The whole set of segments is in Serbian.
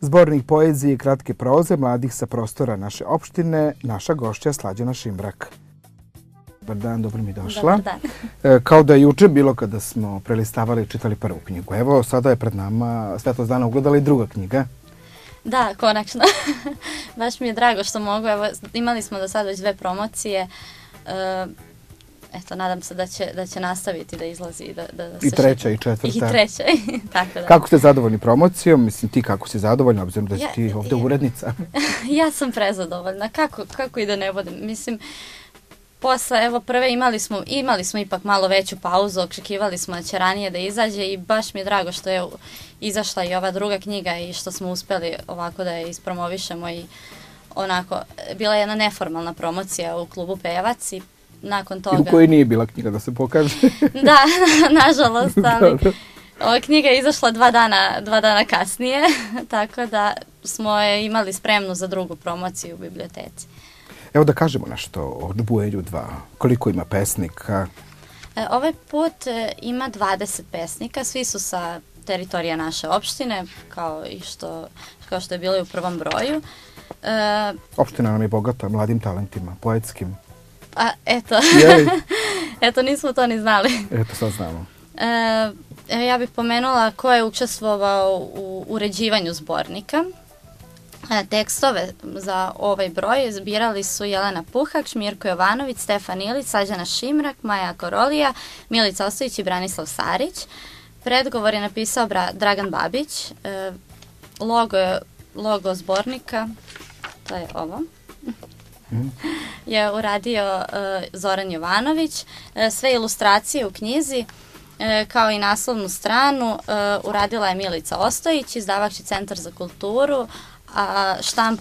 Zbornik poezije i kratke proze mladih sa prostora naše opštine, naša gošća Slađana Šimbrak. Dobar dan, dobro mi došla. Dobar dan. Kao da je juče bilo kada smo prelistavali i čitali prvu knjigu. Evo, sada je pred nama Svetlost dana ugledala i druga knjiga. Da, konačno. Baš mi je drago što mogu. Evo, imali smo do sada već 2 promocije. Eto, nadam se da će nastaviti da izlazi. I treća i četvrta. I treća, tako da. Kako ste zadovoljni promocijom? Mislim, ti kako si zadovoljna, obzirom da si ti ovdje urednica? Ja sam prezadovoljna. Kako i da ne budem? Mislim, posle, evo, prve imali smo ipak malo veću pauzu, očekivali smo da će ranije da izađe i baš mi je drago što je izašla i ova druga knjiga i što smo uspeli ovako da je ispromovišemo i onako, bila je jedna neformalna promocija u klubu Pevac i nakon toga... I u kojoj nije bila knjiga, da se pokaže. Da, nažalost, ali ova knjiga je izašla 2 dana kasnije, tako da smo je imali spremnu za drugu promociju u biblioteci. Evo da kažemo nešto o Bujelju 2. Koliko ima pesnika? Ovaj put ima 20 pesnika, svi su sa teritorija naše opštine, kao što je bilo i u prvom broju. Opština nam je bogata mladim talentima, poetskim. Eto, nismo to ni znali. Eto, sad znamo. Ja bih pomenula ko je učestvovao u uređivanju zbornika. Tekstove za ovaj broj zbirali su Jelena Puhak, Mirko Jovanović, Stefan Ilić, Slađana Šimbrak, Maja Korolija, Milica Ostojić i Branislav Sarić. Predgovor je napisao Dragan Babić. Logo zbornika, to je ovo, je uradio Zoran Jovanović. Sve ilustracije u knjizi, kao i naslovnu stranu, uradila je Milica Ostojić, izdavač je Centar za kulturu, a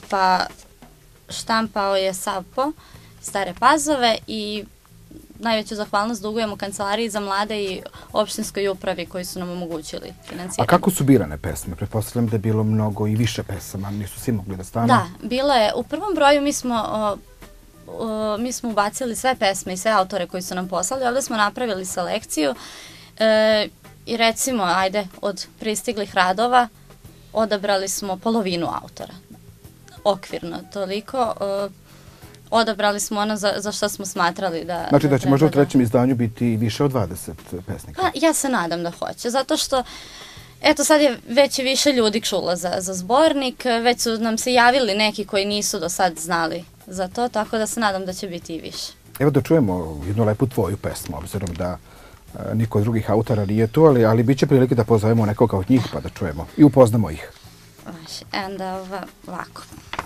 štampao je Savpo Stare Pazove i najveću zahvalnost dugujemo Kancelariji za mlade i opštinskoj upravi koji su nam omogućili financiranje. A kako su birane pesme? Pretpostavljam da je bilo mnogo i više pesama, nisu svi mogli da stanu. Da, bilo je. U prvom broju mi smo ubacili sve pesme i sve autore koji su nam poslali, ovdje smo napravili selekciju i recimo, od pristiglih radova odabrali smo polovinu autora. Okvirno toliko. Odabrali smo ono za što smo smatrali da... Znači da će možda u trećem izdanju biti više od 20 pesnika? Ja se nadam da hoće, zato što eto sad je već i više ljudi čulo za zbornik, već su nam se javili neki koji nisu do sad znali za to, tako da se nadam da će biti i više. Evo da čujemo jednu lepu tvoju pesmu, obzirom da niko od drugih autora nije tu, ali bit će prilike da pozovemo nekoga od njih pa da čujemo i upoznamo ih. Onda ovako.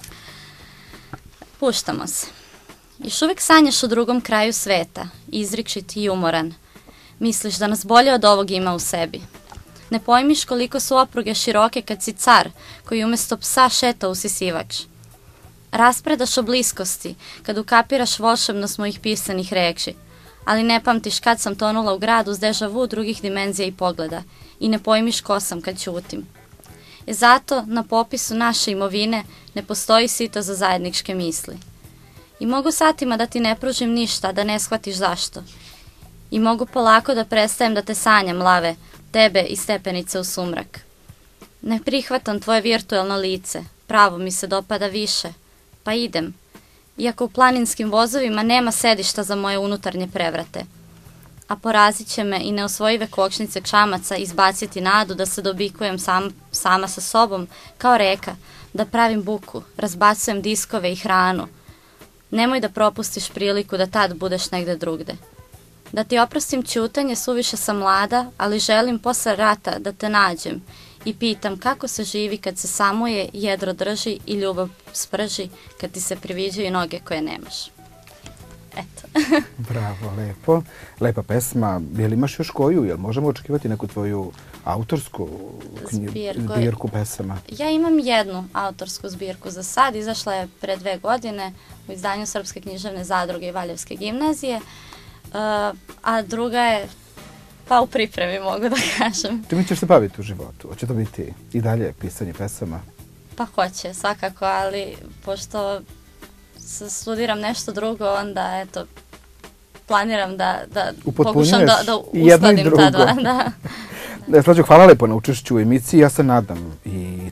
Puštamo se. Još uvijek sanjaš o drugom kraju sveta, izrikšit i umoran. Misliš da nas bolje od ovog ima u sebi. Ne pojmiš koliko su opruge široke kad si car, koji umjesto psa šeta usisivač. Raspredaš o bliskosti, kad ukapiraš volšebnost mojih pisanih reči, ali ne pamtiš kad sam tonula u gradu s deja vu drugih dimenzija i pogleda i ne pojmiš ko sam kad ćutim. Zato na popisu naše imovine ne postoji sito za zajedničke misli. I mogu satima da ti ne pružim ništa, da ne shvatiš zašto. I mogu polako da prestajem da te sanjam, lave, tebe i stepenice u sumrak. Ne prihvatam tvoje virtualno lice, pravo mi se dopada više, pa idem. Iako u planinskim vozovima nema sedišta za moje unutarnje prevrate. A porazit će me i neosvojive kočnice čamaca izbaciti nadu da se dobikujem sama sa sobom, kao reka, da pravim buku, razbacujem diskove i hranu. Nemoj da propustiš priliku da tad budeš negde drugde. Da ti oprostim ćutanje, suviše sam mlada, ali želim posle rata da te nađem i pitam kako se živi kad se samuje, jedro drži i ljubav sprži, kad ti se priviđaju noge koje nemaš. Eto. Bravo, lepo. Lepa pesma. Jel imaš još koju? Jel možemo očekivati neku tvoju autorsku zbirku pesama? Ja imam jednu autorsku zbirku za sad. Izašla je pre 2 godine u izdanju Srpske književne zadruge i Valjevske gimnazije. A druga je pa u pripremi, mogu da kažem. Čime ćeš se baviti u životu? Hoće to biti i dalje pisanje pesama? Pa hoće, svakako, ali pošto studiram nešto drugo, onda eto, planiram da pokušam da uskladim ta dva. Slađo, hvala lepo na učešću u emisiji. Ja se nadam i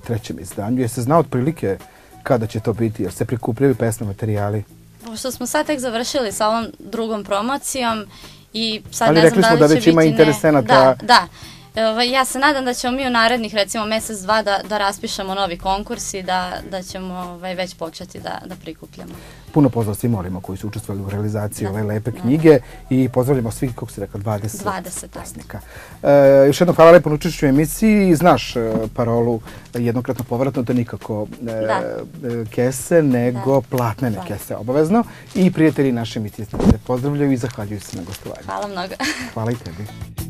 trećem izdanju. Jeste znao otprilike kada će to biti? Jer se prikupljaju pesme, materijali? Pošto smo sad tek završili sa ovom drugom promocijom i sad Ali ne znam rekli da smo li da će već ima biti interesenata. Da. Ja se nadam da ćemo mi u narednih recimo mjesec, dva da raspišemo novi konkurs i da ćemo već početi da prikupljamo. Puno pozdrav svim onima koji su učestvovali u realizaciji ove lepe knjige i pozdravljamo svih, kako si rekla, 20 pesnika. Još jednom hvala lepo na učešću u emisiji. Znaš parolu jednokratno povratno, to nikako kese, nego platnene kese obavezno. I prijatelji naše emisije te pozdravljaju i zahvaljuju se na gostovanju. Hvala mnogo. Hvala i tebi.